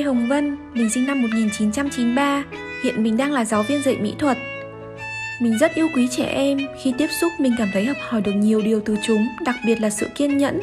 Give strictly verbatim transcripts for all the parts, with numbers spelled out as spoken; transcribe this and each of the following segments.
Hồng Vân, mình sinh năm một nghìn chín trăm chín mươi ba, hiện mình đang là giáo viên dạy mỹ thuật. Mình rất yêu quý trẻ em, khi tiếp xúc mình cảm thấy học hỏi được nhiều điều từ chúng, đặc biệt là sự kiên nhẫn.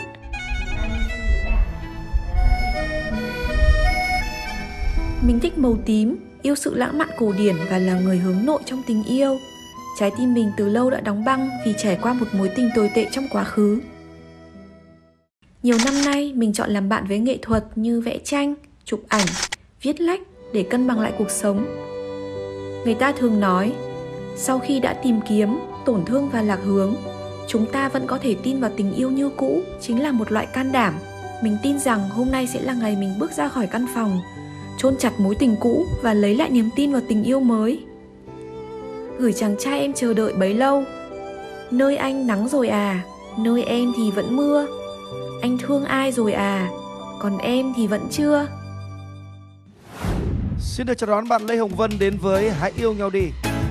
Mình thích màu tím, yêu sự lãng mạn cổ điển và là người hướng nội trong tình yêu. Trái tim mình từ lâu đã đóng băng vì trải qua một mối tình tồi tệ trong quá khứ. Nhiều năm nay, mình chọn làm bạn với nghệ thuật như vẽ tranh, chụp ảnh, viết lách để cân bằng lại cuộc sống. Người ta thường nói, sau khi đã tìm kiếm, tổn thương và lạc hướng, chúng ta vẫn có thể tin vào tình yêu như cũ, chính là một loại can đảm. Mình tin rằng hôm nay sẽ là ngày mình bước ra khỏi căn phòng, chôn chặt mối tình cũ và lấy lại niềm tin vào tình yêu mới. Gửi chàng trai em chờ đợi bấy lâu. Nơi anh nắng rồi à, nơi em thì vẫn mưa. Anh thương ai rồi à, còn em thì vẫn chưa. Xin được chào đón bạn Lê Hồng Vân đến với Hãy Yêu Nhau Đi.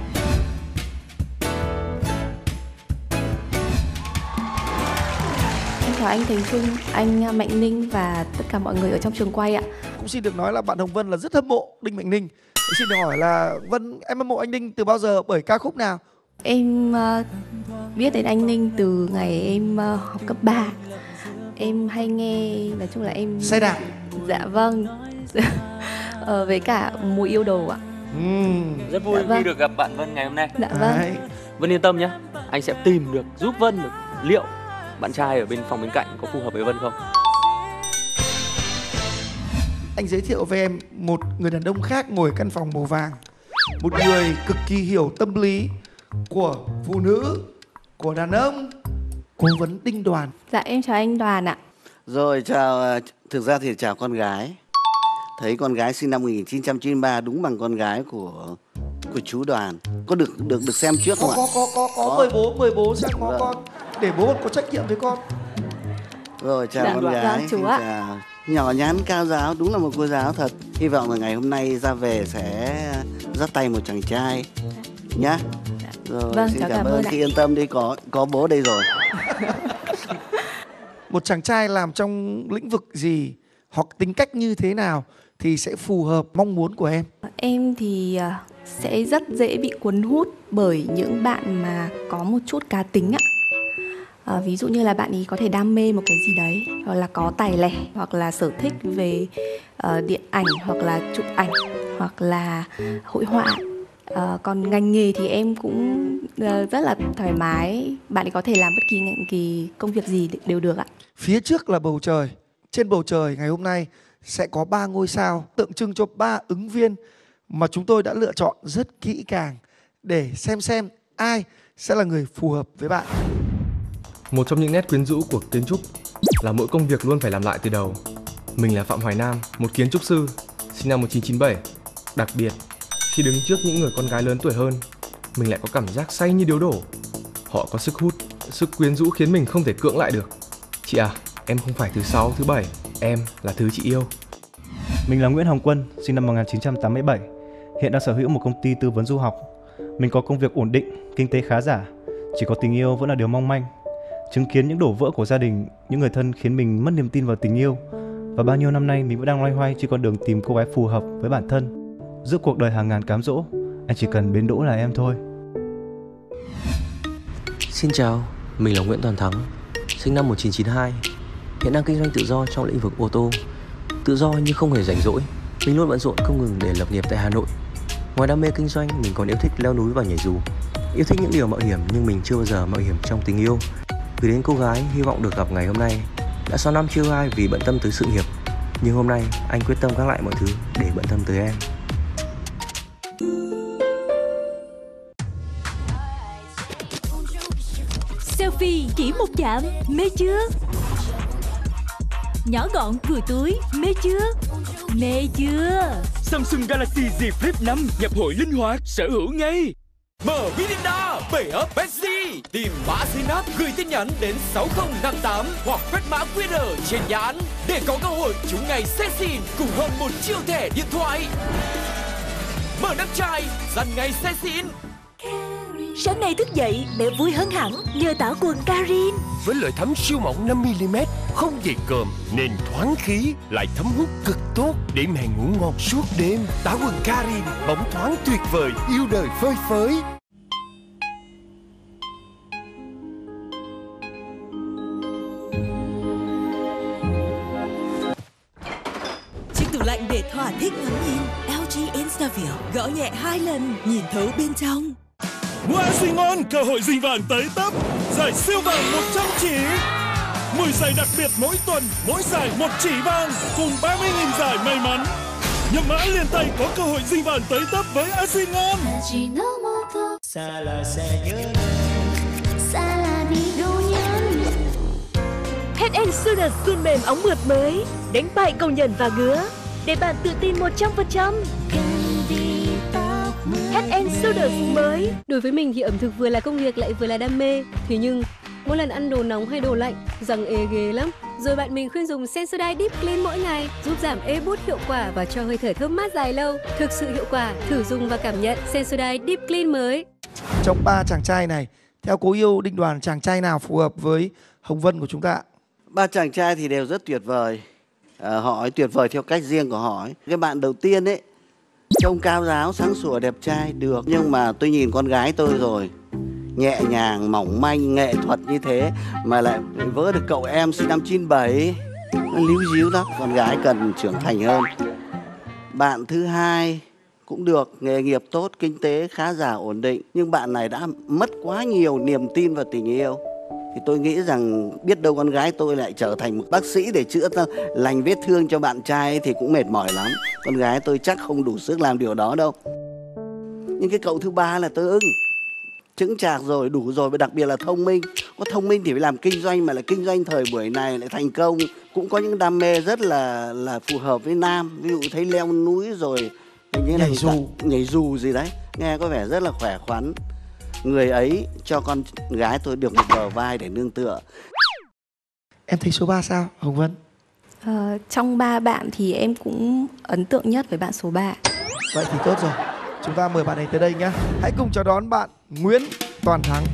Em chào anh Thành Trung, anh Mạnh Ninh và tất cả mọi người ở trong trường quay ạ. Cũng xin được nói là bạn Hồng Vân là rất hâm mộ Đinh Mạnh Ninh. Xin được hỏi là Vân, em hâm mộ anh Ninh từ bao giờ, bởi ca khúc nào? Em uh, biết đến anh Ninh từ ngày em uh, học cấp ba. Em hay nghe, nói chung là em... Xe đạp. Dạ vâng. ờ, với cả Mùa Yêu Đồ ạ. uhm. Rất vui Dạ vâng. khi được gặp bạn Vân ngày hôm nay. Dạ vâng. Đấy. Vân yên tâm nhé, anh sẽ tìm được, giúp Vân được liệu bạn trai ở bên phòng bên cạnh có phù hợp với Vân không. Anh giới thiệu với em một người đàn ông khác ngồi căn phòng màu vàng. Một người cực kỳ hiểu tâm lý của phụ nữ, của đàn ông. Cố vấn Đinh Đoàn. Dạ em chào anh Đoàn ạ. Rồi chào, thực ra thì chào con gái. Thấy con gái sinh năm một nghìn chín trăm chín mươi ba đúng bằng con gái của của chú Đoàn. Có được được được xem trước không có, ạ? Có có có có mời bố, mời bố xem có con để bố có trách nhiệm với con. Rồi chào Dạ, con gái. vâng, chú ạ. Chào. Nhỏ nhắn cao giáo, đúng là một cô giáo thật. Hy vọng là ngày hôm nay ra về sẽ dắt tay một chàng trai nhá. Rồi Vâng, xin cháu cảm cảm ơn. ơn ạ. Khi yên tâm đi, có có bố đây rồi. Một chàng trai làm trong lĩnh vực gì hoặc tính cách như thế nào thì sẽ phù hợp mong muốn của em? Em thì uh, sẽ rất dễ bị cuốn hút bởi những bạn mà có một chút cá tính ạ. À, ví dụ như là bạn ấy có thể đam mê một cái gì đấy, hoặc là có tài lẻ, hoặc là sở thích về uh, điện ảnh, hoặc là chụp ảnh, hoặc là hội họa. Uh, còn ngành nghề thì em cũng uh, rất là thoải mái. Bạn ấy có thể làm bất kỳ ngành kỳ công việc gì đều được ạ. Phía trước là bầu trời. Trên bầu trời ngày hôm nay sẽ có ba ngôi sao tượng trưng cho ba ứng viên mà chúng tôi đã lựa chọn rất kỹ càng để xem xem ai sẽ là người phù hợp với bạn. Một trong những nét quyến rũ của kiến trúc là mỗi công việc luôn phải làm lại từ đầu. Mình là Phạm Hoài Nam, một kiến trúc sư, sinh năm một nghìn chín trăm chín mươi bảy. Đặc biệt, khi đứng trước những người con gái lớn tuổi hơn, mình lại có cảm giác say như điếu đổ. Họ có sức hút, sức quyến rũ khiến mình không thể cưỡng lại được. Chị à, em không phải thứ sáu, thứ bảy, em là thứ chị yêu. Mình là Nguyễn Hồng Quân, sinh năm một nghìn chín trăm tám mươi bảy. Hiện đang sở hữu một công ty tư vấn du học. Mình có công việc ổn định, kinh tế khá giả. Chỉ có tình yêu vẫn là điều mong manh. Chứng kiến những đổ vỡ của gia đình, những người thân khiến mình mất niềm tin vào tình yêu. Và bao nhiêu năm nay mình vẫn đang loay hoay trên con đường tìm cô gái phù hợp với bản thân. Giữa cuộc đời hàng ngàn cám dỗ, anh chỉ cần bến đỗ là em thôi. Xin chào, mình là Nguyễn Toàn Thắng, sinh năm một nghìn chín trăm chín mươi hai. Hiện đang kinh doanh tự do trong lĩnh vực ô tô. Tự do nhưng không hề rảnh rỗi. Mình luôn bận rộn không ngừng để lập nghiệp tại Hà Nội. Ngoài đam mê kinh doanh, mình còn yêu thích leo núi và nhảy dù. Yêu thích những điều mạo hiểm nhưng mình chưa bao giờ mạo hiểm trong tình yêu. Gửi đến cô gái hy vọng được gặp ngày hôm nay. Đã sáu năm chưa yêu ai vì bận tâm tới sự nghiệp. Nhưng hôm nay anh quyết tâm gác lại mọi thứ để bận tâm tới em. Selfie chỉ một chạm, mê chưa? Nhỏ gọn vừa túi, mê chưa? Mê chưa? Samsung Galaxy Z Flip năm nhập hội linh hoạt, sở hữu ngay. Mở Mirinda, bảy ấp Pepsi, tìm mã Synapse gửi tin nhắn đến sáu không năm tám hoặc quét mã quy rờ trên nhãn để có cơ hội trúng ngày xe xịn cùng hơn một triệu thẻ điện thoại. Mở nắp chai, dàn ngày xe xịn. Sáng nay thức dậy, mẹ vui hơn hẳn nhờ tã quần Karin. Với lợi thấm siêu mỏng năm mi li mét, không dày cộm nên thoáng khí, lại thấm hút cực tốt để mẹ ngủ ngon suốt đêm. Tã quần Karin bóng thoáng tuyệt vời, yêu đời phơi phới. Chiếc tủ lạnh để thỏa thích ngắm nhìn. lờ giê Instavia gõ nhẹ hai lần, nhìn thấu bên trong. Mua xì ngon, cơ hội rình vàng tới tấp. Giải siêu vàng một trăm chỉ. mười giải đặc biệt mỗi tuần, mỗi giải một chỉ vàng cùng ba mươi nghìn giải may mắn. Nhập mã liền tay có cơ hội rình vàng tới tấp với a xì ngon. Xa là sẽ nhớ xa là đi đâu nhớ. Head and Shoulders sun mềm óng mượt mới, đánh bại cầu nhẫn và ngứa để bạn tự tin một trăm phần trăm. Head and Shoulders mới. Đối với mình thì ẩm thực vừa là công việc lại vừa là đam mê. Thế nhưng mỗi lần ăn đồ nóng hay đồ lạnh, răng ê ghê lắm. Rồi bạn mình khuyên dùng Sensodyne Deep Clean mỗi ngày, giúp giảm ê buốt hiệu quả và cho hơi thở thơm mát dài lâu. Thực sự hiệu quả, thử dùng và cảm nhận Sensodyne Deep Clean mới. Trong ba chàng trai này, theo cô yêu Đinh Đoàn, chàng trai nào phù hợp với Hồng Vân của chúng ta? Ba chàng trai thì đều rất tuyệt vời. À, họ ấy tuyệt vời theo cách riêng của họ ấy. Cái bạn đầu tiên ấy, trông cao ráo, sáng sủa, đẹp trai được. Nhưng mà tôi nhìn con gái tôi rồi, nhẹ nhàng, mỏng manh, nghệ thuật như thế mà lại vỡ được cậu em sinh năm chín bảy. Nó líu díu lắm. Con gái cần trưởng thành hơn. Bạn thứ hai cũng được, nghề nghiệp tốt, kinh tế khá giả, ổn định. Nhưng bạn này đã mất quá nhiều niềm tin vào tình yêu. Thì tôi nghĩ rằng biết đâu con gái tôi lại trở thành một bác sĩ để chữa lành vết thương cho bạn trai thì cũng mệt mỏi lắm. Con gái tôi chắc không đủ sức làm điều đó đâu. Nhưng cái cậu thứ ba là tôi ưng. Chững chạc rồi, đủ rồi, và đặc biệt là thông minh. Có thông minh thì phải làm kinh doanh, mà lại kinh doanh thời buổi này lại thành công. Cũng có những đam mê rất là là phù hợp với nam. Ví dụ thấy leo núi rồi như nhảy dù, nhảy dù gì đấy, nghe có vẻ rất là khỏe khoắn. Người ấy cho con gái tôi được một bờ vai để nương tựa. Em thấy số ba sao, Hồng Vân? Ờ, trong ba bạn thì em cũng ấn tượng nhất với bạn số ba. Vậy thì tốt rồi. Chúng ta mời bạn ấy tới đây nhé. Hãy cùng chào đón bạn Nguyễn Toàn Thắng.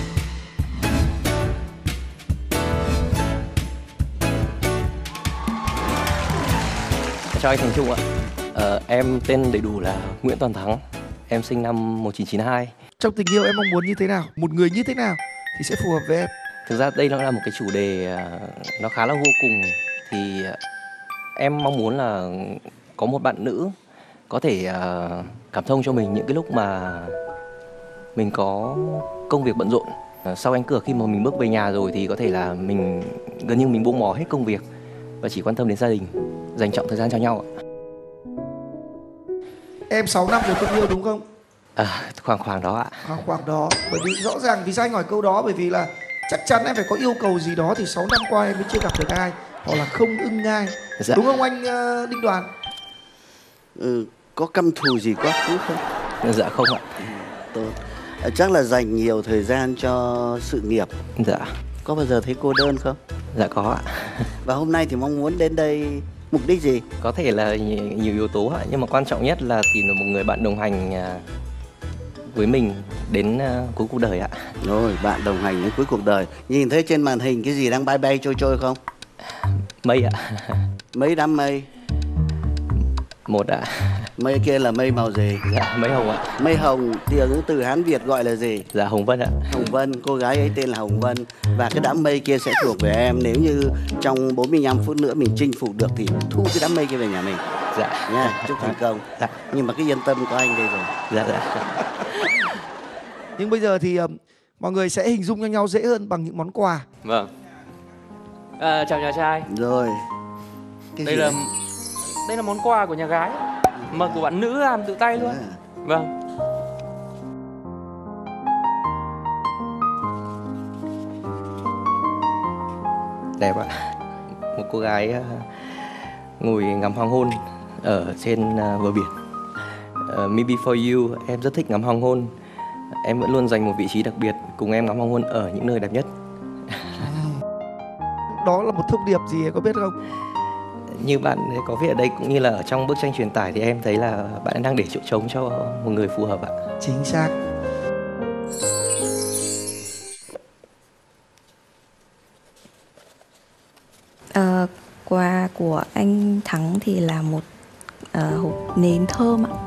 Chào anh Thành Trung ạ. Ờ, em tên đầy đủ là Nguyễn Toàn Thắng. Em sinh năm một nghìn chín trăm chín mươi hai. Trong tình yêu em mong muốn như thế nào? Một người như thế nào thì sẽ phù hợp với em? Thực ra đây nó là một cái chủ đề nó khá là vô cùng. Thì em mong muốn là có một bạn nữ có thể cảm thông cho mình những cái lúc mà mình có công việc bận rộn. Sau cánh cửa khi mà mình bước về nhà rồi thì có thể là mình gần như mình buông bỏ hết công việc và chỉ quan tâm đến gia đình, dành trọn thời gian cho nhau ạ. Em sáu năm rồi tình yêu đúng không? À, khoảng khoảng đó ạ. Khoảng khoảng đó. Bởi vì rõ ràng vì sao anh hỏi câu đó, bởi vì là chắc chắn em phải có yêu cầu gì đó thì sáu năm qua em mới chưa gặp được ai, hoặc là không ưng ai. Dạ. Đúng không anh uh, Đinh Đoàn? Ừ, có căm thù gì quá khứ không? Dạ không ạ. Ừ, tốt. À, chắc là dành nhiều thời gian cho sự nghiệp. Dạ. Có bao giờ thấy cô đơn không? Dạ có ạ. Và hôm nay thì mong muốn đến đây mục đích gì? Có thể là nhiều yếu tố ạ, nhưng mà quan trọng nhất là tìm được một người bạn đồng hành với mình đến cuối cuộc đời ạ. Rồi, bạn đồng hành đến cuối cuộc đời. Nhìn thấy trên màn hình cái gì đang bay bay trôi trôi không? Mây ạ. Mấy đám mây? Một ạ. Mây kia là mây màu gì? Dạ, mây hồng ạ. Mây hồng thì ở những từ Hán Việt gọi là gì? Dạ, Hồng Vân ạ. Hồng Vân, cô gái ấy tên là Hồng Vân. Và cái đám mây kia sẽ thuộc về em. Nếu như trong bốn mươi lăm phút nữa mình chinh phục được thì thu cái đám mây kia về nhà mình. Dạ. Nha, chúc thành công. Dạ. Nhưng mà cái yên tâm có anh đây rồi. Dạ, dạ. Nhưng bây giờ thì uh, mọi người sẽ hình dung cho nhau dễ hơn bằng những món quà. Vâng. À, chào nhà trai. Rồi. Cái đây là ấy? Đây là món quà của nhà gái mà của bạn nữ làm tự tay luôn. À. Vâng. Đẹp ạ. Một cô gái ngồi ngắm hoàng hôn ở trên bờ biển. uh, Me Before You, em rất thích ngắm hoàng hôn. Em vẫn luôn dành một vị trí đặc biệt cùng em ngắm hoàng hôn ở những nơi đẹp nhất. Đó là một thông điệp gì có biết không? Như bạn có viết ở đây cũng như là ở trong bức tranh truyền tải thì em thấy là bạn đang để chỗ trống cho một người phù hợp ạ. Chính xác. quà của anh Thắng thì là một uh, hộp nến thơm ạ.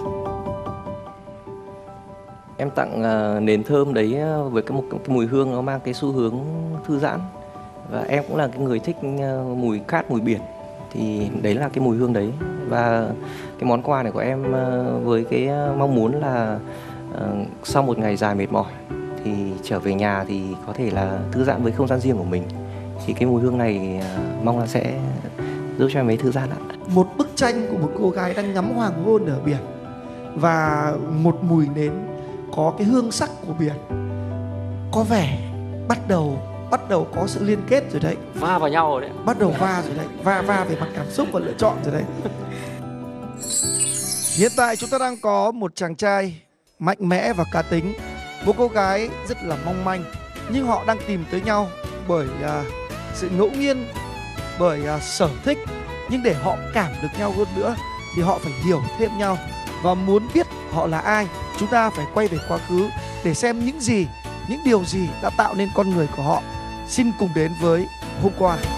Em tặng uh, nến thơm đấy uh, với cái một cái mùi hương nó mang cái xu hướng thư giãn, và em cũng là cái người thích uh, mùi cát, mùi biển, thì đấy là cái mùi hương đấy. Và cái món quà này của em uh, với cái uh, mong muốn là uh, sau một ngày dài mệt mỏi thì trở về nhà thì có thể là thư giãn với không gian riêng của mình, thì cái mùi hương này uh, mong là sẽ giúp cho em ấy thư giãn ạ. Một bức tranh của một cô gái đang ngắm hoàng hôn ở biển và một mùi nến có cái hương sắc của biển, có vẻ bắt đầu bắt đầu có sự liên kết rồi đấy, va vào nhau rồi đấy, bắt đầu va rồi đấy, va va về mặt cảm xúc và lựa chọn rồi đấy. Hiện tại chúng ta đang có một chàng trai mạnh mẽ và cá tính, một cô gái rất là mong manh, nhưng họ đang tìm tới nhau bởi uh, sự ngẫu nhiên, bởi uh, sở thích. Nhưng để họ cảm được nhau hơn nữa thì họ phải hiểu thêm nhau, và muốn biết họ là ai, chúng ta phải quay về quá khứ để xem những gì, những điều gì đã tạo nên con người của họ. Xin cùng đến với Hôm Qua.